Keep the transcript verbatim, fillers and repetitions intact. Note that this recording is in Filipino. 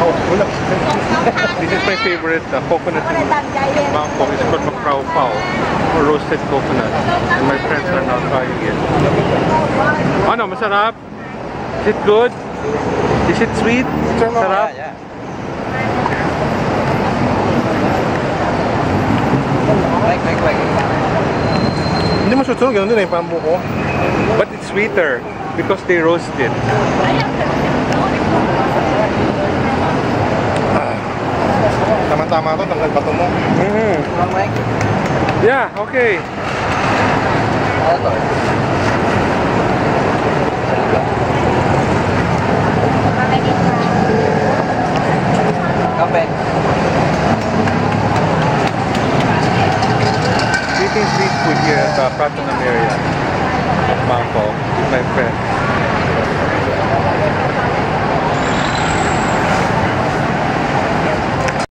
Oh, wala. This is my favorite uh, coconut in Bangkok. It's called Maprao Pao, or roasted coconut. And my friends are now trying it. Ano, masarap? Is it good? Is it sweet? Sarap? Yeah, yeah. Like, like, like. Hindi mo susunod, ganun din eh, parang buko. But it's sweeter because they roast it. Ah. Tama-tama to, tanggal bato mo. Mm-hmm. Yeah, okay.